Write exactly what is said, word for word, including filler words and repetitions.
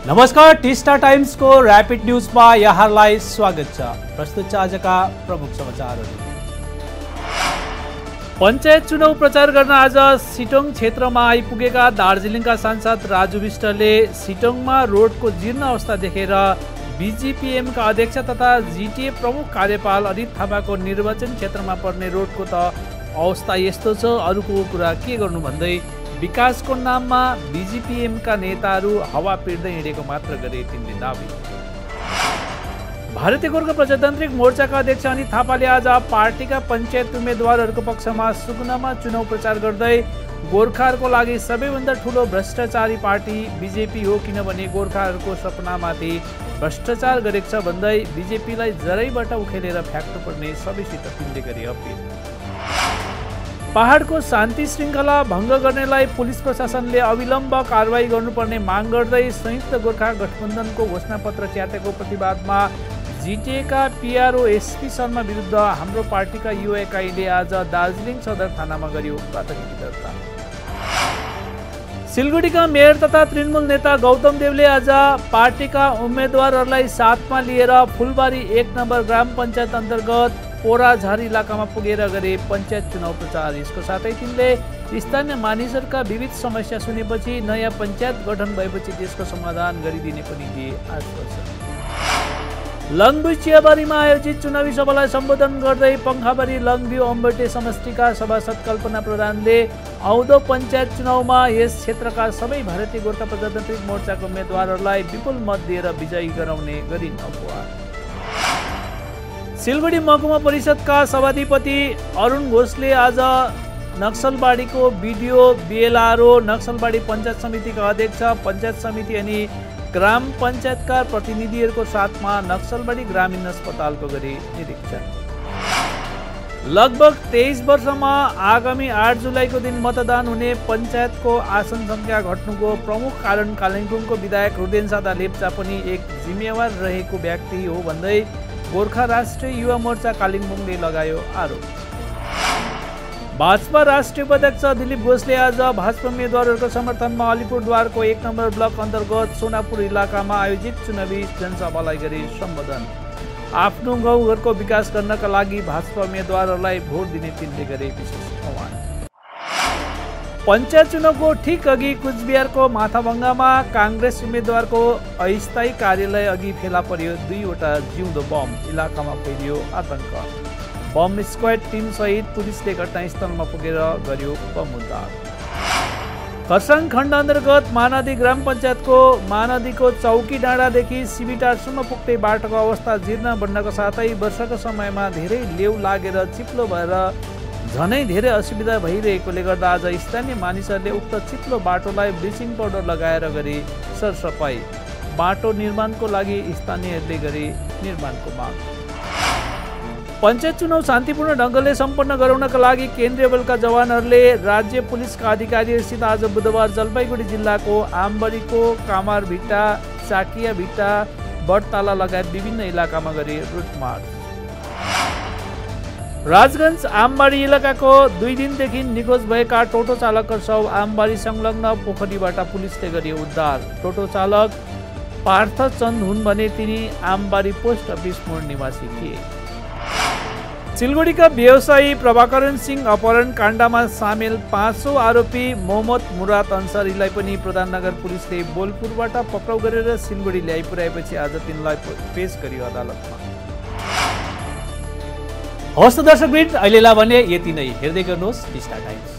नमस्कार, टिस्टा टाइम्सको र्यापिड न्युजमा यहाँलाई स्वागत छ। प्रस्तुत छ आजका प्रमुख समाचारहरू। पञ्चायत चुनाव प्रचार गर्न आज सिटोङ क्षेत्रमा आइपुगेका दार्जिलिङका सांसद राजु विष्टले सिटोङमा रोडको जीर्ण अवस्था देखेर बीजीपीएमका अध्यक्ष तथा जीटीए प्रमुख कार्यपाल अनित थापाको निर्वाचन क्षेत्रमा पर्ने रोडको त अवस्था यस्तो छ, अरूको कुरा के गर्नु भन्दै विकासको नाममा बीजीपीएमका नेताहरू हावा पिर्दै हिँडेको मात्र गरे तिनले दाबी। भारतीय गोर्खा प्रजातान्त्रिक मोर्चाका अध्यक्ष अनित थापाले आज पार्टीका पञ्चायत उम्मेदवारहरूको पक्षमा सुकुनामा चुनाव प्रचार गर्दै गोर्खाहरूको लागि सबैभन्दा ठुलो भ्रष्टाचारी पार्टी बीजेपी हो, किनभने गोर्खाहरूको सपनामाथि भ्रष्टाचार गरेको छ भन्दै बीजेपीलाई जरैबाट उखेलेर फ्याक्नुपर्ने सबैसित तिनले गरे अपिल। पहाडको शान्ति श्रृङ्खला भङ्ग गर्नेलाई पुलिस प्रशासनले अविलम्ब कारवाही गर्नुपर्ने माग गर्दै संयुक्त गोर्खा गठबन्धनको घोषणापत्र च्यातेको प्रतिवादमा जिटिएका पिआरओ एसपी शर्मा विरुद्ध हाम्रो पार्टीका युवा इकाइले आज दार्जिलिङ सदर थानामा गर्यो प्राथमिकी दर्ता। सिलगढीका मेयर तथा तृणमूल नेता गौतम देवले आज पार्टीका उम्मेदवारहरूलाई साथमा लिएर फुलबारी एक नम्बर ग्राम पञ्चायत अन्तर्गत पोराझारी इलाकामा पुगेर गरे पञ्चायत चुनाव प्रचार। यसको साथै तिनले स्थानीय मानिसहरूका विविध समस्या सुनेपछि नयाँ पञ्चायत गठन भएपछि त्यसको समाधान गरिदिने पनि दिए आश्वासन। लङबुई चियाबारीमा आयोजित चुनावी सभालाई सम्बोधन गर्दै पङ्खाबारी लङभ्यू अम्बटे समष्टिका सभासद कल्पना प्रधानले आउँदो पञ्चायत चुनावमा यस क्षेत्रका सबै भारतीय गोर्खा प्रजातान्त्रिक मोर्चाका उम्मेदवारहरूलाई विपुल मत दिएर विजयी गराउने गरिन् आह्वान। सिलगढी महकुमा परिषदका सभाधिपति अरुण घोषले आज नक्सलबाडीको बिडिओ, बिएलआरओ, नक्सलबाडी पञ्चायत समितिका अध्यक्ष, पञ्चायत समिति अनि ग्राम पञ्चायतका प्रतिनिधिहरूको साथमा नक्सलबाडी ग्रामीण अस्पतालको गरे निरीक्षण। लगभग तेइस वर्षमा आगामी आठ जुलाईको दिन मतदान हुने पञ्चायतको आसन सङ्ख्या घट्नुको प्रमुख कारण कालिम्पोङको विधायक रुदेन सादा लेप्चा पनि एक जिम्मेवार रहेको व्यक्ति हो भन्दै गोर्खा राष्ट्रिय युवा मोर्चा कालिम्पोङले लगायो आरोप। भाजपा राष्ट्रिय उपाध्यक्ष दिलीप घोषले आज भाजपा उम्मेदवारहरूको समर्थनमा अलिपुरद्वारको एक नम्बर ब्लक अन्तर्गत सोनापुर इलाकामा आयोजित चुनावी जनसभालाई गरे सम्बोधन। आफ्नो गाउँघरको विकास गर्नका लागि भाजपा उम्मेदवारहरूलाई भोट दिने तिनले गरे विशेष आह्वान। पञ्चायत चुनावको ठिक अघि कुचबिहारको माथाभङ्गामा काङ्ग्रेस उम्मेदवारको अस्थायी कार्यालय अघि फेला पर्यो दुईवटा जिउँदो बम। इलाकामा फैलियो आतंक। बम स्क्वाड टिम सहित पुलिसले घटनास्थलमा पुगेर गर्यो बम उद्धार। खरसाङ खण्ड अन्तर्गत महानदी ग्राम पञ्चायतको महानदीको चौकी डाँडादेखि सिबिटारसम्म पुग्दै बाटोको अवस्था जीर्ण बन्नको साथै वर्षाको समयमा धेरै लेउ लागेर चिप्लो भएर झनै धेरै असुविधा भइरहेकोले गर्दा आज स्थानीय मानिसहरूले उक्त चिप्लो बाटोलाई ब्लिचिङ पाउडर लगाएर गरे सरसफाई। बाटो निर्माणको लागि स्थानीयहरूले गरे निर्माणको माग। पञ्चायत चुनाव शान्तिपूर्ण ढङ्गले सम्पन्न गराउनका लागि केन्द्रीय बलका जवानहरूले राज्य पुलिसका अधिकारीहरूसित आज बुधबार जलपाइगुडी जिल्लाको आमबारीको कामारभिट्टा, चाकियाभिट्टा, बडताला लगायत विभिन्न इलाकामा गरे रुट मार्च। राजगञ्ज आमबारी इलाकाको दुई दिनदेखि निखोज भएका टोटो चालकका शव आमबारी संलग्न पोखरीबाट पुलिसले गरे उद्धार। टोटो चालक पार्थ चन्द हुन् भने तिनी आमबारी पोस्ट अफिस मोड निवासी थिए। सिलगढीका व्यवसायी प्रभाकरण सिंह अपहरण काण्डमा सामेल पाँचौं आरोपी मोहम्मद मुराद अन्सारीलाई पनि प्रधाननगर पुलिसले बोलपुरबाट पक्राउ गरेर सिलगढी ल्याइ पुर्याएपछि आज तिनलाई पेश गरियो अदालतमा। हवस् त दर्शकवृन्द, अहिलेलाई भने यति नै। हेर्दै गर्नुहोस् टिस्टा टाइम्स।